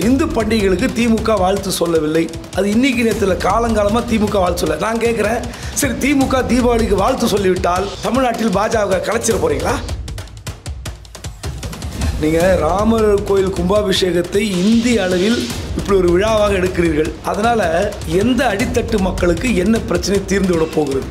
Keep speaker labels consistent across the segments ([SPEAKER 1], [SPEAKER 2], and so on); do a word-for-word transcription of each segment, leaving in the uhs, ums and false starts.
[SPEAKER 1] இந்து பண்டிகைகளுக்கு திமுக வாழ்த்து சொல்லவில்லை. அது இன்னைக்கு நேரத்தில் காலங்காலமாக திமுக வாழ்த்து சொல்ல. நான் கேட்குறேன், சரி திமுக தீபாவளிக்கு வாழ்த்து சொல்லிவிட்டால் தமிழ்நாட்டில் பாஜக கலைச்சிட போறீங்களா? நீங்கள் ராமர் கோயில் கும்பாபிஷேகத்தை இந்திய அளவில் இப்படி ஒரு விழாவாக எடுக்கிறீர்கள். அதனால் எந்த அடித்தட்டு மக்களுக்கு என்ன பிரச்சனை தீர்ந்து விட போகிறது?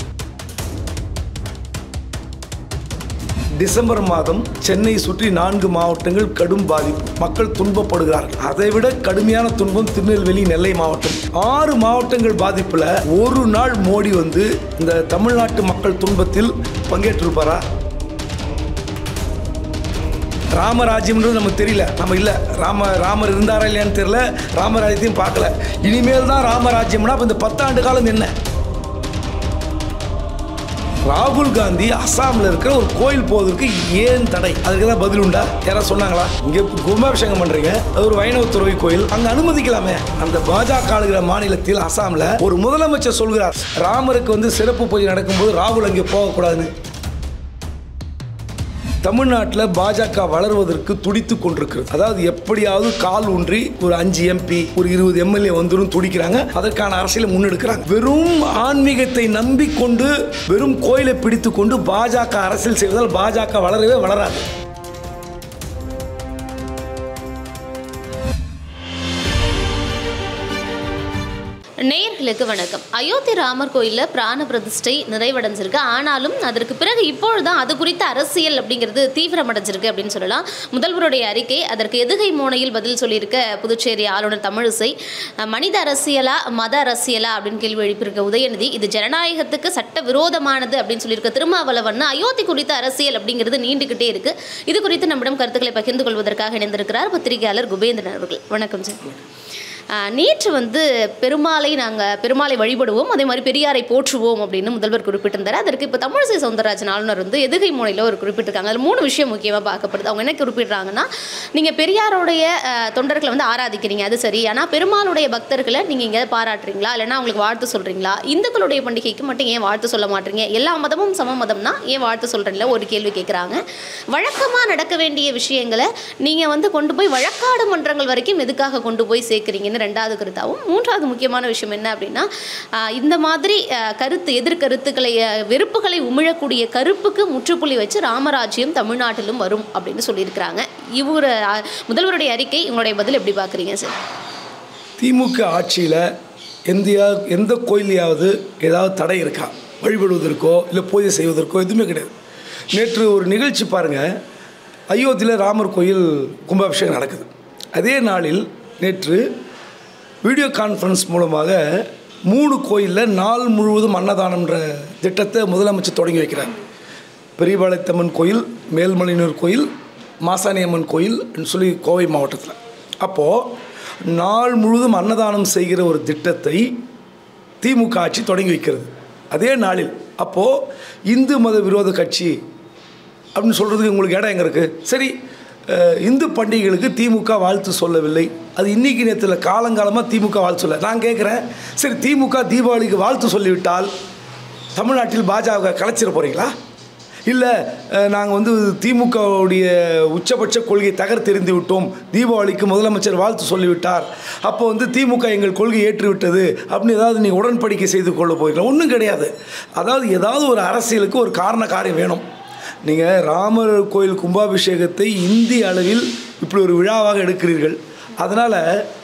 [SPEAKER 1] டிசம்பர் மாதம் சென்னை சுற்றி நான்கு மாவட்டங்கள் கடும் பாதிப்பு, மக்கள் துன்பப்படுகிறார்கள். அதைவிட கடுமையான துன்பம் திருநெல்வேலி, நெல்லை மாவட்டம். ஆறு மாவட்டங்கள் பாதிப்புல ஒரு நாள் மோடி வந்து இந்த தமிழ்நாட்டு மக்கள் துன்பத்தில் பங்கேற்றிருப்பாரா? ராமராஜ்யம்ன்றது நமக்கு தெரியல, நம்ம இல்லை ராம ராமர் இருந்தாரா இல்லையான்னு தெரியல, ராமராஜ்யத்தையும் பார்க்கல. இனிமேல் தான் ராமராஜ்யம்னா இந்த பத்தாண்டு காலம் என்ன? ராகுல் காந்தி அசாமில் இருக்கிற ஒரு கோயில் போவதற்கு ஏன் தடை? அதுக்கு தான் பதில் உண்டா? யாராவது சொன்னாங்களா? இங்கே கும்பாபிஷேகம் பண்றீங்க, அது ஒரு வைணவ துறவி கோயில், அங்க அனுமதிக்கலாமே. அந்த பாஜக ஆளுகிற மாநிலத்தில் அசாமில் ஒரு முதலமைச்சர் சொல்கிறார், ராமருக்கு வந்து சிறப்பு பூஜை நடக்கும்போது ராகுல் அங்கே போகக்கூடாதுன்னு. தமிழ்நாட்டில் பாஜக வளர்வதற்கு துடித்து கொண்டிருக்கிறது. அதாவது எப்படியாவது கால் ஊன்றி ஒரு அஞ்சு எம்பி ஒரு இருபது எம்எல்ஏ வந்துடும் துடிக்கிறாங்க. அதற்கான அரசியலை முன்னெடுக்கிறாங்க. வெறும் ஆன்மீகத்தை நம்பிக்கொண்டு வெறும் கோயிலை பிடித்து கொண்டு பாஜக அரசியல் செய்வதால் பாஜக வளரவே வளராது.
[SPEAKER 2] நேயர்களுக்கு வணக்கம். அயோத்தி ராமர் கோயிலில் பிராண பிரதிஷ்டை நிறைவடைஞ்சிருக்கு. ஆனாலும் அதற்கு பிறகு இப்பொழுதுதான் அது குறித்த அரசியல் அப்படிங்கிறது தீவிரமடைஞ்சிருக்கு அப்படின்னு சொல்லலாம். முதல்வருடைய அறிக்கை, அதற்கு எதுகை மோனையில் பதில் சொல்லியிருக்க புதுச்சேரி ஆளுநர் தமிழிசை, மனித அரசியலா மத அரசியலா அப்படின்னு கேள்வி எழுப்பியிருக்க உதயநிதி, இது ஜனநாயகத்துக்கு சட்ட விரோதமானது அப்படின்னு சொல்லியிருக்க திருமாவளவன், அயோத்தி குறித்த அரசியல் அப்படிங்கிறது நீண்டுகிட்டே இருக்கு. இது குறித்து நம்மிடம் கருத்துக்களை பகிர்ந்து கொள்வதற்காக இணைந்திருக்கிறார் பத்திரிகையாளர் குபேந்திரன் அவர்கள். வணக்கம் சார். நேற்று வந்து பெருமாளை நாங்கள் பெருமாளை வழிபடுவோம், அதே மாதிரி பெரியாரை போற்றுவோம் அப்படின்னு முதல்வர் குறிப்பிட்டிருந்தார். அதற்கு இப்போ தமிழிசை சவுந்தரராஜன் ஆளுநர் வந்து எதுகை மோனையில் ஒரு குறிப்பிட்டிருக்காங்க. அதில் மூணு விஷயம் முக்கியமாக பார்க்கப்படுது. அவங்க என்ன குறிப்பிட்றாங்கன்னா, நீங்கள் பெரியாருடைய தொண்டர்களை வந்து ஆராதிக்கிறீங்க, அது சரி, ஆனால் பெருமாளுடைய பக்தர்களை நீங்கள் இங்கே பாராட்டுறீங்களா, இல்லைனா அவங்களுக்கு வாழ்த்து சொல்கிறீங்களா? இந்துக்களுடைய பண்டிகைக்கு மட்டும் ஏன் வாழ்த்து சொல்ல மாட்டீங்க? எல்லா மதமும் சம மதம்னா ஏன் வாழ்த்து சொல்கிறீங்களா ஒரு கேள்வி கேட்குறாங்க. வழக்கமாக நடக்க வேண்டிய விஷயங்களை நீங்கள் வந்து கொண்டு போய் வழக்காடு மன்றங்கள் வரைக்கும் எதுக்காக கொண்டு போய் சேர்க்குறீங்கன்னு ரெண்டாவது கருத்தாகவும், மூன்றாவது முக்கியமான விஷயம் என்ன அப்படின்னா, இந்த மாதிரி கருத்து எதிர்கருத்துக்களை வெறுப்புகளை உமிழக்கூடிய கருப்புக்கு முற்றுப்புள்ளி வச்சு ராமராஜ்யம் தமிழ்நாட்டிலும் வரும் அப்படின்னு சொல்லியிருக்கிறாங்க. இவர் முதல்வருடைய அறிக்கை, உங்களுடைய பதில் எப்படி பார்க்குறீங்க சார்?
[SPEAKER 1] திமுக ஆட்சியில் எந்த எந்த கோயிலையாவது ஏதாவது தடை இருக்கா? வழிபடுவதற்கோ இல்லை பூஜை செய்வதற்கோ எதுவுமே கிடையாது. நேற்று ஒரு நிகழ்ச்சி பாருங்கள், அயோத்தியில் ராமர் கோயில் கும்பாபிஷேகம் நடக்குது. அதே நாளில் நேற்று வீடியோ கான்ஃபரன்ஸ் மூலமாக மூணு கோயிலில் நாள் முழுவதும் அன்னதானம்ன்ற திட்டத்தை முதலமைச்சர் தொடங்கி வைக்கிறார். பெரியபாளையத்தம்மன் கோயில், மேல்மலையனூர் கோயில், மாசாணியம்மன் கோயில் சொல்லி கோவை மாவட்டத்தில். அப்போது நாள் முழுவதும் அன்னதானம் செய்கிற ஒரு திட்டத்தை திமுக ஆட்சி தொடங்கி வைக்கிறது அதே நாளில். அப்போது இந்து மத விரோத கட்சி அப்படின்னு சொல்கிறதுக்கு உங்களுக்கு இடம் எங்கே இருக்குது? சரி, இந்து பண்டிகைகளுக்கு திமுக வாழ்த்து சொல்லவில்லை. அது இன்னைக்கு நேரத்தில் காலங்காலமாக திமுக வாழ்த்து சொல்ல. நான் கேட்குறேன், சரி திமுக தீபாவளிக்கு வாழ்த்து சொல்லிவிட்டால் தமிழ்நாட்டில் பாஜக கலைச்சிட போகிறீங்களா? இல்லை நாங்கள் வந்து திமுகவுடைய உச்சபட்ச கொள்கையை தகர்த்தெறிந்து விட்டோம், தீபாவளிக்கு முதலமைச்சர் வாழ்த்து சொல்லிவிட்டார், அப்போ வந்து திமுக எங்கள் கொள்கை ஏற்றுவிட்டது அப்படின்னு ஏதாவது நீங்கள் உடன்படிக்கை செய்து கொள்ள போகிறீங்களா? ஒன்றும் கிடையாது. அதாவது ஏதாவது ஒரு அரசியலுக்கு ஒரு காரண காரியம் வேணும். நீங்கள் ராமர் கோயில் கும்பாபிஷேகத்தை இந்திய அளவில் இப்படி ஒரு விழாவாக எடுக்கிறீர்கள். அதனால்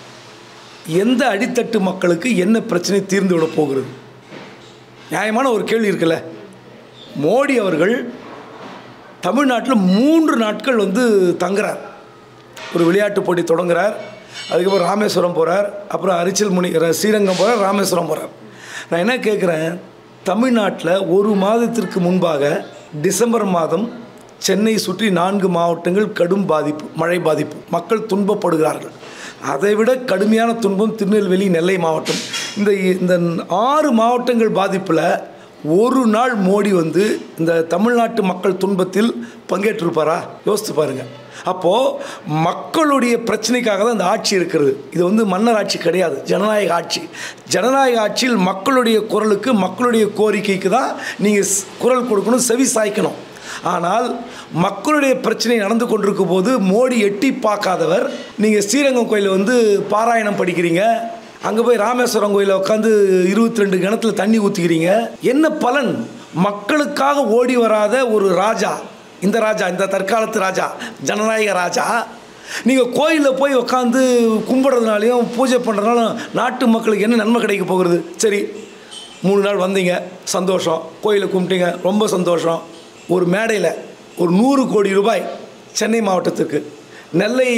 [SPEAKER 1] எந்த அடித்தட்டு மக்களுக்கு என்ன பிரச்சனை தீர்ந்து விட போகிறது? நியாயமான ஒரு கேள்வி இருக்குல்ல. மோடி அவர்கள் தமிழ்நாட்டில் மூன்று நாட்கள் வந்து தங்குறார். ஒரு விளையாட்டு போட்டி தொடங்குறார், அதுக்கப்புறம் ராமேஸ்வரம் போகிறார், அப்புறம் அரிச்சல் முனி ஸ்ரீரங்கம் போகிறார், ராமேஸ்வரம் போகிறார். நான் என்ன கேட்குறேன், தமிழ்நாட்டில் ஒரு மாதத்திற்கு முன்பாக டிசம்பர் மாதம் சென்னை சுற்றி நான்கு மாவட்டங்கள் கடும் பாதிப்பு, மழை பாதிப்பு, மக்கள் துன்பப்படுகிறார்கள். அதைவிட கடுமையான துன்பம் திருநெல்வேலி, நெல்லை மாவட்டம். இந்த இந்த ஆறு மாவட்டங்கள் பாதிப்பில் ஒரு நாள் மோடி வந்து இந்த தமிழ்நாட்டு மக்கள் துன்பத்தில் பங்கேற்றிருப்பாரா? யோசித்து பாருங்கள். அப்போது மக்களுடைய பிரச்சனைக்காக தான் இந்த ஆட்சி இருக்கிறது. இது வந்து மன்னர் ஆட்சி கிடையாது, ஜனநாயக ஆட்சி. ஜனநாயக ஆட்சியில் மக்களுடைய குரலுக்கு, மக்களுடைய கோரிக்கைக்கு தான் நீங்கள் குரல் கொடுக்கணும், செவி சாய்க்கணும். ஆனால் மக்களுடைய பிரச்சனை நடந்து கொண்டிருக்கும் போது மோடி எட்டி பார்க்காதவர். நீங்கள் ஸ்ரீரங்கம் கோயிலில் வந்து பாராயணம் படிக்கிறீங்க, அங்கே போய் ராமேஸ்வரம் கோயிலில் உட்காந்து இருபத்தி ரெண்டு கிணத்துல தண்ணி ஊற்றிக்கிறீங்க. என்ன பலன்? மக்களுக்காக ஓடி வராத ஒரு ராஜா, இந்த ராஜா, இந்த தற்காலத்து ராஜா, ஜனநாயக ராஜா, நீங்கள் கோயிலில் போய் உட்காந்து கும்பிட்றதுனாலையும் பூஜை பண்ணுறதுனாலும் நாட்டு மக்களுக்கு என்ன நன்மை கிடைக்க போகிறது? சரி, மூணு நாள் வந்தீங்க, சந்தோஷம், கோயிலை கும்பிட்டீங்க, ரொம்ப சந்தோஷம். ஒரு மேடையில் ஒரு நூறு கோடி ரூபாய் சென்னை மாவட்டத்துக்கு, நெல்லை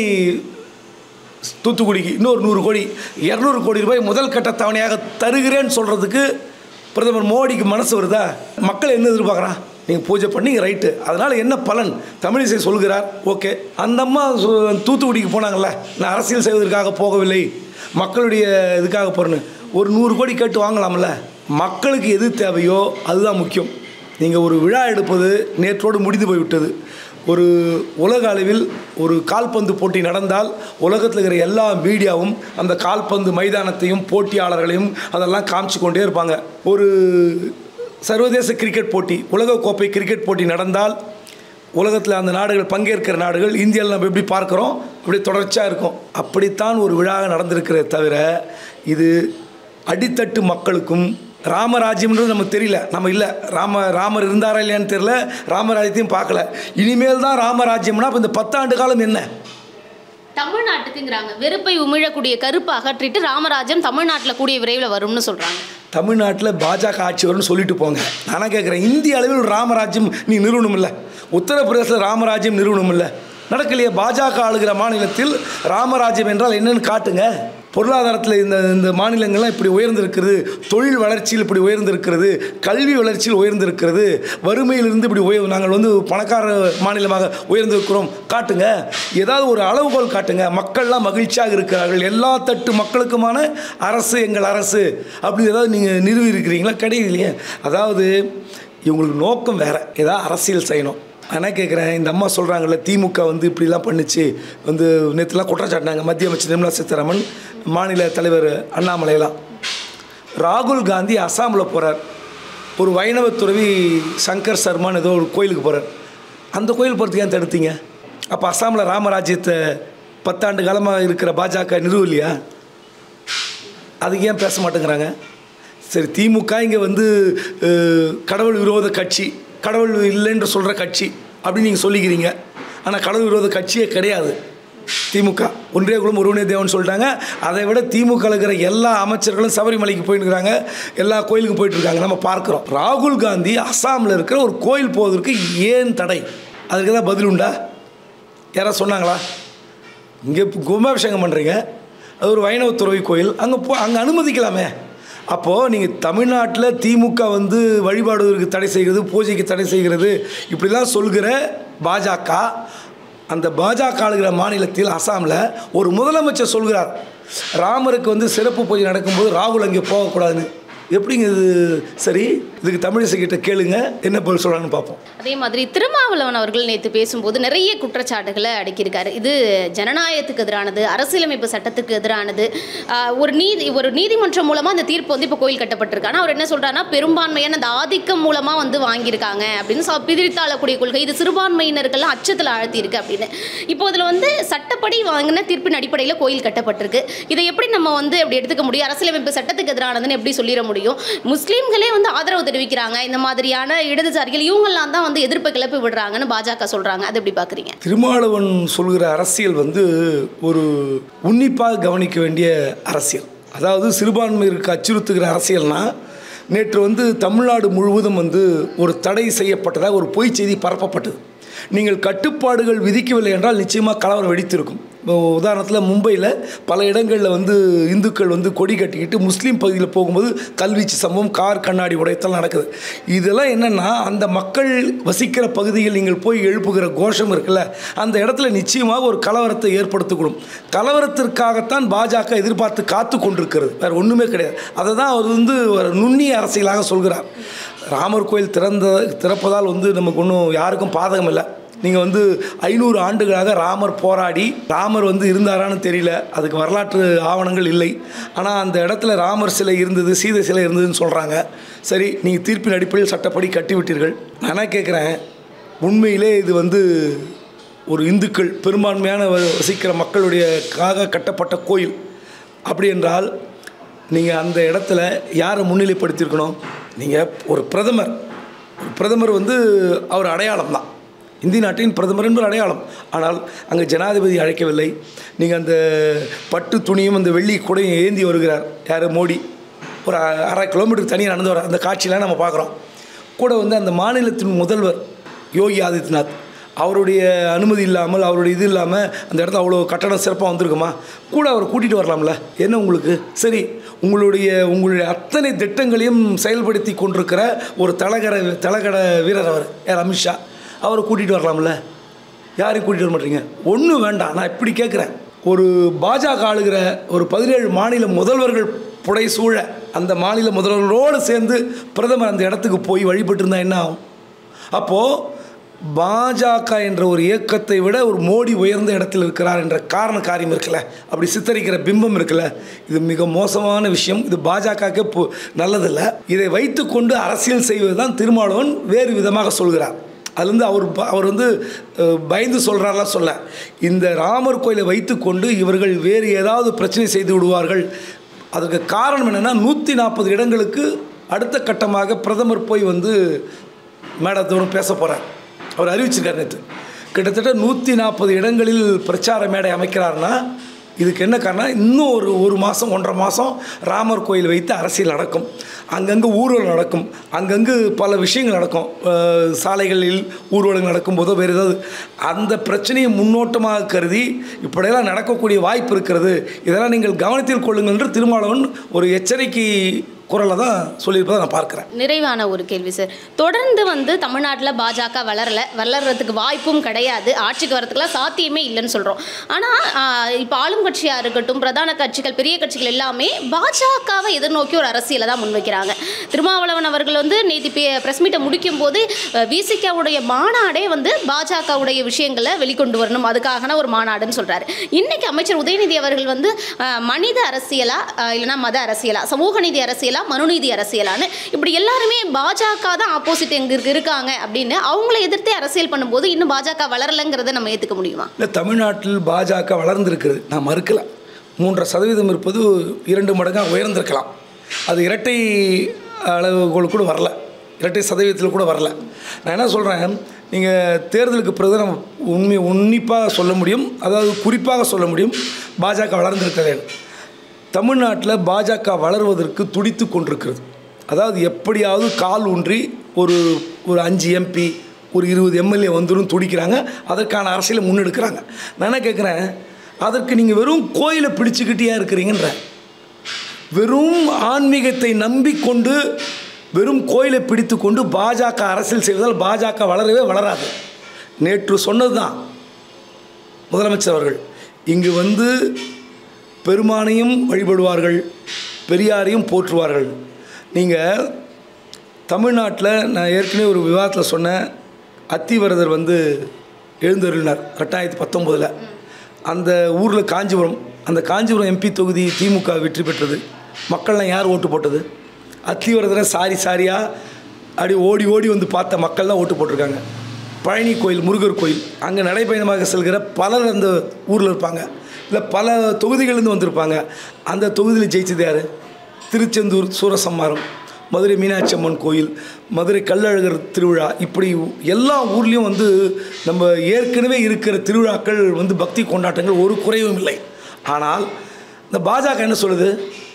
[SPEAKER 1] தூத்துக்குடிக்கு இன்னொரு நூறு கோடி, இரநூறு கோடி ரூபாய் முதல் கட்ட தவணையாக தருகிறேன்னு சொல்கிறதுக்கு பிரதமர் மோடிக்கு மனசு வருதா? மக்கள் என்ன எதிர்பார்க்குறான்? நீங்கள் பூஜை பண்ணி ரைட்டு, அதனால் என்ன பலன்? தமிழிசை சொல்கிறார், ஓகே. அந்த அம்மா தூத்துக்குடிக்கு போனாங்கள்ல, நான் அரசியல் செய்வதற்காக போகவில்லை, மக்களுடைய இதுக்காக போகிறேன்னு, ஒரு நூறு கோடி கேட்டு வாங்கலாம்ல. மக்களுக்கு எது தேவையோ அதுதான் முக்கியம். நீங்கள் ஒரு விழா எடுப்பது நேற்றோடு முடிந்து போய்விட்டது. ஒரு உலக அளவில் ஒரு கால்பந்து போட்டி நடந்தால் உலகத்தில் இருக்கிற எல்லா மீடியாவும் அந்த கால்பந்து மைதானத்தையும் போட்டியாளர்களையும் அதெல்லாம் காமிச்சு கொண்டே இருப்பாங்க. ஒரு சர்வதேச கிரிக்கெட் போட்டி, உலகக்கோப்பை கிரிக்கெட் போட்டி நடந்தால் உலகத்தில் அந்த நாடுகள் பங்கேற்கிற நாடுகள் இந்தியாவில் நம்ம எப்படி பார்க்குறோம் அப்படி தொடர்ச்சியாக இருக்கும். அப்படித்தான் ஒரு விழா நடந்திருக்கிறத தவிர இது அடித்தட்டு மக்களுக்கும் ராமராஜ்யம்ன்றது நமக்கு தெரியல, நம்ம இல்லை, ராம ராமர் இருந்தாரா இல்லையான்னு தெரியல, ராமராஜ்யத்தையும் பார்க்கல. இனிமேல் தான் ராமராஜ்யம்னா அப்போ இந்த பத்தாண்டு காலம் என்ன?
[SPEAKER 2] தமிழ்நாட்டுக்குங்கிறாங்க வெறுப்பை உமிழக்கூடிய கருப்பை அகற்றிட்டு ராமராஜ்யம் தமிழ்நாட்டில் கூடிய விரைவில் வரும்னு சொல்கிறாங்க.
[SPEAKER 1] தமிழ்நாட்டில் பாஜக ஆட்சி வரும்னு சொல்லிட்டு போங்க. நானும் கேட்குறேன், இந்திய அளவில் ஒரு ராமராஜ்யம் நீ நிறுவனம் இல்லை, உத்தரப்பிரதேசத்தில் ராமராஜ்யம் நிறுவனம் இல்லை, நடக்கலையே. பாஜக ஆளுகிற மாநிலத்தில் ராமராஜ்யம் என்றால் என்னன்னு காட்டுங்க. பொருளாதாரத்தில் இந்த இந்த மாநிலங்கள்லாம் இப்படி உயர்ந்திருக்கிறது, தொழில் வளர்ச்சியில் இப்படி உயர்ந்திருக்கிறது, கல்வி வளர்ச்சியில் உயர்ந்திருக்கிறது, வறுமையிலிருந்து இப்படி உயர் நாங்கள் வந்து பணக்கார மாநிலமாக உயர்ந்திருக்கிறோம் காட்டுங்க. ஏதாவது ஒரு அளவுகோல் காட்டுங்க. மக்கள்லாம் மகிழ்ச்சியாக இருக்கிறார்கள், எல்லா தட்டு மக்களுக்குமான அரசு எங்கள் அரசு அப்படி ஏதாவது நீங்கள் நிறுவி இருக்கிறீங்களா? கிடையாது. அதாவது இவங்களுக்கு நோக்கம் வேறு, ஏதாவது அரசியல் செய்யணும். ஆனால் கேட்குறேன், இந்த அம்மா சொல்கிறாங்கல்ல திமுக வந்து இப்படிலாம் பண்ணிச்சு, வந்து நேற்றுலாம் குற்றச்சாட்டினாங்க மத்திய அமைச்சர் நிர்மலா சீதாராமன், மாநில தலைவர் அண்ணாமலையெல்லாம். ராகுல் காந்தி அசாமில் போகிறார், ஒரு வைணவ துறவி சங்கர் சர்மான்னு ஏதோ ஒரு கோயிலுக்கு போகிறார். அந்த கோயில் போகிறதுக்கு ஏன் தடுத்தீங்க? அப்போ அசாமில் ராமராஜ்யத்தை பத்தாண்டு காலமாக இருக்கிற பாஜக நிறுவலையா? அதுக்கு ஏன் பேச மாட்டேங்கிறாங்க? சரி, திமுக இங்கே வந்து கடவுள் விரோத கட்சி, கடவுள் இல்லைன்னு சொல்கிற கட்சி அப்படின்னு நீங்கள் சொல்லிக்கிறீங்க. ஆனால் கடவுள் விரோத கட்சியே கிடையாது திமுக. ஒன்றே குலம் ஒருவனே தேவன் சொல்லிட்டாங்க. அதை விட திமுக இருக்கிற எல்லா அமைச்சர்களும் சபரிமலைக்கு போயிட்டுருக்காங்க, எல்லா கோயிலுக்கும் போயிட்டுருக்காங்க, நம்ம பார்க்குறோம். ராகுல் காந்தி அசாமில் இருக்கிற ஒரு கோயில் போவதற்கு ஏன் தடை? அதுக்கு தான் பதில் உண்டா? யாராவது சொன்னாங்களா? இங்கே கும்பாபிஷேகம் பண்ணுறீங்க, அது ஒரு வைணவ துறவி கோயில், அங்கே போ, அங்கே அனுமதிக்கலாமே. அப்போது நீங்கள் தமிழ்நாட்டில் திமுக வந்து வழிபாடுவதற்கு தடை செய்கிறது, பூஜைக்கு தடை செய்கிறது இப்படிலாம் சொல்கிற பாஜக, அந்த பாஜக ஆளுகிற மாநிலத்தில் அசாமில் ஒரு முதலமைச்சர் சொல்கிறார் ராமருக்கு வந்து சிறப்பு பூஜை நடக்கும்போது ராகுல் அங்கே போகக்கூடாதுன்னு. எப்படிங்க இது சரி? இதுக்கு தமிழிசை கிட்ட கேளுங்க, என்ன பதில் சொல்கிறான்னு பார்ப்போம்.
[SPEAKER 2] அதே மாதிரி திருமாவளவன் அவர்கள் நேற்று பேசும்போது நிறைய குற்றச்சாட்டுகளை அடக்கியிருக்காரு. இது ஜனநாயகத்துக்கு எதிரானது, அரசியலமைப்பு சட்டத்துக்கு எதிரானது. ஒரு நீதி ஒரு நீதிமன்றம் மூலமாக அந்த தீர்ப்பு வந்து இப்போ கோயில் கட்டப்பட்டிருக்கு. ஆனால் அவர் என்ன சொல்கிறாருன்னா, பெரும்பான்மையான அந்த ஆதிக்கம் மூலமாக வந்து வாங்கியிருக்காங்க அப்படின்னு பிரித்தாளக்கூடிய கொள்கை, இது சிறுபான்மையினர்கள்லாம் அச்சத்தில் ஆழ்த்தியிருக்கு அப்படின்னு. இப்போ இதில் வந்து சட்டப்படி வாங்கின தீர்ப்பின் அடிப்படையில் கோயில் கட்டப்பட்டிருக்கு. இதை எப்படி நம்ம வந்து அப்படி எடுத்துக்க முடியும்? அரசியலமைப்பு சட்டத்துக்கு எதிரானதுன்னு எப்படி சொல்லிட முடியும்? முஸ்லீம்களே வந்து ஆதரவு தெரிவிக்கிறாங்க, இந்த மாதிரியான இடதுசாரிகள் இவங்கெல்லாம் தான் வந்து எதிர்ப்பை கிளப்பி விடுறாங்கன்னு பாஜக சொல்றாங்க. அது எப்படி பார்க்குறீங்க?
[SPEAKER 1] திருமாவளவன் சொல்கிற அரசியல் வந்து ஒரு உன்னிப்பாக கவனிக்க வேண்டிய அரசியல். அதாவது சிறுபான்மையிற்கு அச்சுறுத்துகிற அரசியல்னா, நேற்று வந்து தமிழ்நாடு முழுவதும் வந்து ஒரு தடை செய்யப்பட்டதாக ஒரு பொய் செய்தி பரப்பப்பட்டது. நீங்கள் கட்டுப்பாடுகள் விதிக்கவில்லை என்றால் நிச்சயமாக கலவரம் வெடித்திருக்கும். உதாரணத்தில் மும்பையில் பல இடங்களில் வந்து இந்துக்கள் வந்து கொடி கட்டிக்கிட்டு முஸ்லீம் பகுதியில் போகும்போது கல்வீச்சு சம்பவம், கார் கண்ணாடி உடைத்தல் நடக்குது. இதெல்லாம் என்னென்னா, அந்த மக்கள் வசிக்கிற பகுதியில் நீங்கள் போய் எழுப்புகிற கோஷம் இருக்குல்ல, அந்த இடத்துல நிச்சயமாக ஒரு கலவரத்தை ஏற்படுத்தக்கூடும். கலவரத்திற்காகத்தான் பாஜக எதிர்பார்த்து காத்து கொண்டிருக்கிறது, வேறு ஒன்றுமே கிடையாது. அதை தான் அவர் வந்து ஒரு நுண்ணிய அரசியலாக சொல்கிறார். ராமர் கோயில் திறந்த திறப்பதால் வந்து நமக்கு ஒன்றும் யாருக்கும் பாதகம் இல்லை. நீங்கள் வந்து ஐநூறு ஆண்டுகளாக ராமர் போராடி, ராமர் வந்து இருந்தாரான்னு தெரியல, அதுக்கு வரலாற்று ஆவணங்கள் இல்லை. ஆனால் அந்த இடத்துல ராமர் சிலை இருந்தது, சீதை சிலை இருந்ததுன்னு சொல்கிறாங்க. சரி, நீங்கள் தீர்ப்பின் அடிப்படையில் சட்டப்படி கட்டிவிட்டீர்கள். நான் கேட்குறேன், உண்மையிலே இது வந்து ஒரு இந்துக்கள் பெரும்பான்மையான வசிக்கிற மக்களுடைய காக கட்டப்பட்ட கோயில். அப்படி என்றால் நீங்கள் அந்த இடத்துல யாரை முன்னிலைப்படுத்தியிருக்கணும்? நீங்கள் ஒரு பிரதமர் பிரதமர் வந்து அவர் அடையாளம் தான், இந்திய நாட்டின் பிரதமர் என்பது அடையாளம். ஆனால் அங்கே ஜனாதிபதி அழைக்கவில்லை. நீங்கள் அந்த பட்டு துணியும் அந்த வெள்ளி கூடையும் ஏந்தி வருகிறார் யார்? மோடி. ஒரு அரை கிலோமீட்டர் தனியாக நடந்து வர அந்த காட்சியெலாம் நம்ம பார்க்குறோம். கூட வந்து அந்த மாநிலத்தின் முதல்வர் யோகி ஆதித்யநாத், அவருடைய அனுமதி இல்லாமல் அவருடைய இது இல்லாமல் அந்த இடத்துல அவ்வளோ கட்டடம் சிறப்பாக வந்திருக்குமா? கூட அவர் கூட்டிகிட்டு வரலாம்ல. என்ன உங்களுக்கு சரி, உங்களுடைய உங்களுடைய அத்தனை திட்டங்களையும் செயல்படுத்தி கொண்டிருக்கிற ஒரு தலகர தலகட வீரர் அவர் யார்? அமித்ஷா. அவரை கூட்டிகிட்டு வரலாம்ல. யாரையும் கூட்டிகிட்டு வர மாட்டீங்க. ஒன்றும் வேண்டாம். நான் இப்படி கேட்குறேன், ஒரு பாஜக ஆளுகிற ஒரு பதினேழு மாநில முதல்வர்கள் புடை சூழ அந்த மாநில முதல்வர்களோடு சேர்ந்து பிரதமர் அந்த இடத்துக்கு போய் வழிபட்டு இருந்தால் என்ன ஆகும்? அப்போது பாஜக என்ற ஒரு இயக்கத்தை விட ஒரு மோடி உயர்ந்த இடத்தில் இருக்கிறார் என்ற காரண காரியம் இருக்குல்ல, அப்படி சித்தரிக்கிற பிம்பம் இருக்குல்ல, இது மிக மோசமான விஷயம். இது பாஜகவுக்கு இப்போ நல்லதில்லை. இதை வைத்து கொண்டு அரசியல் செய்வது தான் திருமாவளவன் வேறு விதமாக சொல்கிறார். அதுலேருந்து அவர் அவர் வந்து பயந்து சொல்கிறாரெலாம் சொல்ல, இந்த ராமர் கோயிலை வைத்து கொண்டு இவர்கள் வேறு ஏதாவது பிரச்சனை செய்து விடுவார்கள். அதுக்கு காரணம் என்னென்னா, நூற்றி நாற்பது இடங்களுக்கு அடுத்த கட்டமாக பிரதமர் போய் வந்து மேடத்தோடு பேச போகிறார். அவர் அறிவிச்சிருக்கார் நேற்று. கிட்டத்தட்ட நூற்றி நாற்பது இடங்களில் பிரச்சார மேடை அமைக்கிறார்னா இதுக்கு என்ன காரணம்? இன்னும் ஒரு ஒரு மாதம் ஒன்றரை மாதம் ராமர் கோயில் வைத்து அரசியல் நடக்கும். அங்கங்கே ஊர்வலம் நடக்கும். அங்கங்கு பல விஷயங்கள் நடக்கும். சாலைகளில் ஊர்வலங்கள் நடக்கும்போதோ வேறு ஏதாவது அந்த பிரச்சனையை முன்னோட்டமாக கருதி இப்படியெல்லாம் நடக்கக்கூடிய வாய்ப்பு இருக்கிறது. இதெல்லாம் நீங்கள் கவனத்தில் கொள்ளுங்கள் என்று திருமாவளவன் ஒரு எச்சரிக்கை குரலை தான் சொல்லியிருப்பதை நான் பார்க்குறேன்.
[SPEAKER 2] நிறைவான ஒரு கேள்வி சார். தொடர்ந்து வந்து தமிழ்நாட்டில் பாஜக வளரலை, வளர்கிறதுக்கு வாய்ப்பும் கிடையாது, ஆட்சிக்கு வரதுக்குலாம் சாத்தியமே இல்லைன்னு சொல்கிறோம். ஆனால் இப்போ ஆளும் கட்சியாக இருக்கட்டும், பிரதான கட்சிகள், பெரிய கட்சிகள் எல்லாமே பாஜகவை எதிர்நோக்கி ஒரு அரசியலை தான் முன்வைக்கிறாங்க. திருமாவளவன் அவர்கள் வந்து நேற்று ப்ரெஸ் மீட்டை முடிக்கும் போது விசிகாவுடைய மாநாடே வந்து பாஜகவுடைய விஷயங்களை வெளிக்கொண்டு வரணும், அதுக்காக ஒரு மாநாடுன்னு சொல்கிறாரு. இன்றைக்கி அமைச்சர் உதயநிதி அவர்கள் வந்து மனித அரசியலா இல்லைனா மத அரசியலா, சமூக நீதி அரசியலா, மனுநீதி அரசியலான்னு இப்படி எல்லாருமே பாஜக தான் ஆப்போசிட் எங்க இருக்காங்க அப்படின்னு அவங்கள எதிர்த்தே அரசியல் பண்ணும்போது இன்னும் பாஜக வளரலைங்கிறத நம்ம ஏற்றுக்க முடியுமா?
[SPEAKER 1] இல்லை, தமிழ்நாட்டில் பாஜக வளர்ந்துருக்கிறது, நான் மறுக்கல. மூன்றரை சதவீதம் இருப்பது இரண்டு மடங்காக உயர்ந்திருக்கலாம். அது இரட்டை அளவுகள் கூட வரல, இரட்டை சதவீதத்தில் கூட வரல. நான் என்ன சொல்கிறேன், நீங்கள் தேர்தலுக்கு பிறகு நம்ம உண்மை உன்னிப்பாக சொல்ல முடியும், அதாவது குறிப்பாக சொல்ல முடியும் பாஜக வளர்ந்துருக்கிறேன். தமிழ்நாட்டில் பாஜக வளர்வதற்கு துடித்து கொண்டிருக்கிறது. அதாவது எப்படியாவது கால் ஊன்றி ஒரு ஒரு அஞ்சு எம்பி ஒரு இருபது எம்எல்ஏ வந்துடும் துடிக்கிறாங்க. அதற்கான அரசியலை முன்னெடுக்கிறாங்க. நான் என்ன கேட்குறேன், அதற்கு நீங்கள் வெறும் கோயிலை பிடிச்சிக்கிட்டே இருக்கிறீங்கன்ற, வெறும் ஆன்மீகத்தை நம்பிக்கொண்டு வெறும் கோயிலை பிடித்து கொண்டு பாஜக அரசியல் செய்வதால் பாஜக வளரவே வளராது. நேற்று சொன்னது தான் முதலமைச்சர் அவர்கள். இங்கு வந்து பெருமானையும் வழிபடுவார்கள், பெரியாரையும் போற்றுவார்கள். நீங்கள் தமிழ்நாட்டில் நான் ஏற்கனவே ஒரு விவாதத்தில் சொன்னேன், அத்திவரதர் வந்து எழுந்தருளினார் ரெண்டாயிரத்தி பத்தொம்போதில். அந்த ஊரில் காஞ்சிபுரம், அந்த காஞ்சிபுரம் எம்பி தொகுதி திமுக வெற்றி பெற்றது. மக்கள்லாம் யார் ஓட்டு போட்டது? அத்திவரதரை சாரி சாரியாக அப்படி ஓடி ஓடி வந்து பார்த்த மக்கள் தான் ஓட்டு போட்டிருக்காங்க. பழனி கோயில், முருகர் கோயில், அங்கே நடைபயணமாக செல்கிற பலர் அந்த ஊரில் இருப்பாங்க, இல்லை பல தொகுதிகள்லேருந்து வந்திருப்பாங்க. அந்த தொகுதியில் ஜெயிச்சது யார்? திருச்செந்தூர் சூரசம்மாரம், மதுரை மீனாட்சி அம்மன் கோயில், மதுரை கள்ளழகர் திருவிழா, இப்படி எல்லா ஊர்லேயும் வந்து நம்ம ஏற்கனவே இருக்கிற திருவிழாக்கள் வந்து பக்தி கொண்டாட்டங்கள் ஒரு குறைவும் இல்லை. ஆனால் இந்த பாஜக என்ன சொல்லுது?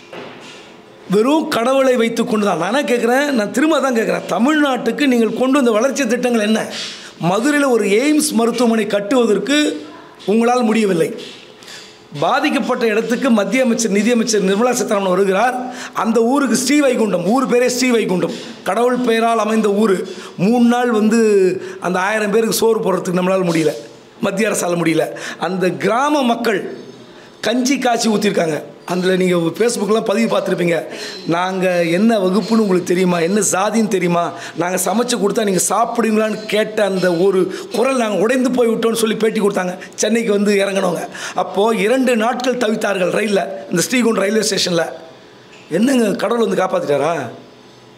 [SPEAKER 1] வெறும் கடவுளை வைத்து கொண்டு தான். நான் என்ன கேட்குறேன், நான் திரும்ப தான் கேட்குறேன், தமிழ்நாட்டுக்கு நீங்கள் கொண்டு வந்த வளர்ச்சி திட்டங்கள் என்ன? மதுரையில் ஒரு எய்ம்ஸ் மருத்துவமனை கட்டுவதற்கு உங்களால் முடியவில்லை. பாதிக்கப்பட்ட இடத்துக்கு மத்திய அமைச்சர் நிதியமைச்சர் நிர்மலா சீதாராமன் வருகிறார். அந்த ஊருக்கு ஸ்ரீவைகுண்டம், ஊர் பேரே ஸ்ரீவைகுண்டம், கடவுள் பெயரால் அமைந்த ஊர். மூணு நாள் வந்து அந்த ஆயிரம் பேருக்கு சோறு போடுறதுக்கு நம்மளால் முடியல, மத்திய அரசால் முடியல. அந்த கிராம மக்கள் கஞ்சி காய்ச்சி ஊற்றிருக்காங்க. அதில் நீங்கள் ஃபேஸ்புக்கெலாம் பதிவு பார்த்துருப்பீங்க. நாங்கள் என்ன வகுப்புன்னு உங்களுக்கு தெரியுமா, என்ன சாதின்னு தெரியுமா, நாங்கள் சமைச்சு கொடுத்தா நீங்கள் சாப்பிடுங்களான்னு கேட்ட அந்த ஒரு குரல் நாங்கள் உடைந்து போய் விட்டோன்னு சொல்லி பேட்டி கொடுத்தாங்க. சென்னைக்கு வந்து இறங்கினவங்க அப்போது இரண்டு நாட்கள் தவித்தார்கள் ரயிலில், இந்த ஸ்ரீகுண்டம் ரயில்வே ஸ்டேஷனில். என்னங்க கடவுள் வந்து காப்பாற்றிட்டாரா?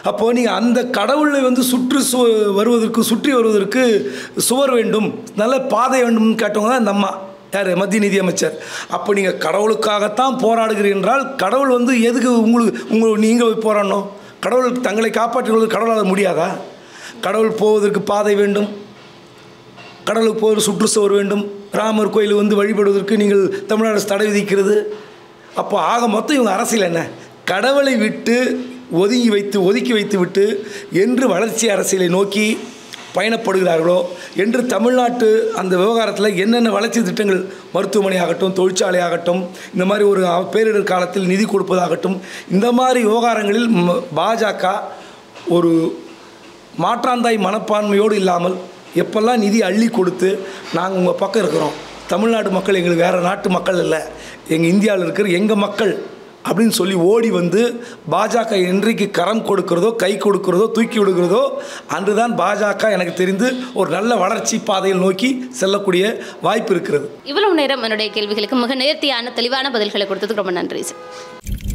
[SPEAKER 1] அப்போது நீங்கள் அந்த கடவுளை வந்து சுற்று சு வருவதற்கு சுற்றி வருவதற்கு சுவர் வேண்டும், நல்ல பாதை வேண்டும்னு கேட்டவங்க தான் இந்த அம்மா. யார்? மத்திய நிதியமைச்சர். அப்போ நீங்கள் கடவுளுக்காகத்தான் போராடுகிறீர்கள் என்றால் கடவுள் வந்து எதுக்கு உங்களுக்கு உங்களுக்கு நீங்கள் போராடணும்? கடவுள் தங்களை காப்பாற்றிக் கடவுளால் முடியாதா? கடவுள் போவதற்கு பாதை வேண்டும், கடவுளுக்கு போகிற சுற்றுச்சுவர் வேண்டும், ராமர் கோயில் வந்து வழிபடுவதற்கு நீங்கள் தமிழ்நாடு அரசு தடை விதிக்கிறது. அப்போ ஆக மொத்தம் இவங்க அரசியல் என்ன? கடவுளை விட்டு ஒதுங்கி வைத்து ஒதுக்கி வைத்து விட்டு என்று வளர்ச்சி அரசியலை நோக்கி பயணப்படுகிறார்களோ என்று தமிழ்நாட்டு அந்த விவகாரத்தில் என்னென்ன வளர்ச்சி திட்டங்கள், மருத்துவமனை ஆகட்டும், தொழிற்சாலை ஆகட்டும், இந்த மாதிரி ஒரு பேரிடர் காலத்தில் நிதி கொடுப்பதாகட்டும், இந்த மாதிரி விவகாரங்களில் பாஜக ஒரு மாற்றாந்தாய் மனப்பான்மையோடு இல்லாமல் எப்பெல்லாம் நிதி அள்ளி கொடுத்து நாங்கள் உங்கள் பக்கம் இருக்கிறோம், தமிழ்நாடு மக்கள் எங்களுக்கு வேறு நாட்டு மக்கள் இல்லை, எங்கள் இந்தியாவில் இருக்கிற எங்கள் மக்கள் அப்படின்னு சொல்லி ஓடி வந்து பாஜக என்றைக்கு கரம் கொடுக்கிறதோ, கை கொடுக்கிறதோ, தூக்கி விடுகிறதோ அன்று தான் பாஜக எனக்கு தெரிந்து ஒரு நல்ல வளர்ச்சி பாதையில் நோக்கி செல்லக்கூடிய வாய்ப்பு இருக்கிறது.
[SPEAKER 2] இவ்வளவு நேரம் என்னுடைய கேள்விகளுக்கு மிக நேர்த்தியான தெளிவான பதில்களை கொடுத்ததுக்கு ரொம்ப நன்றி சார்.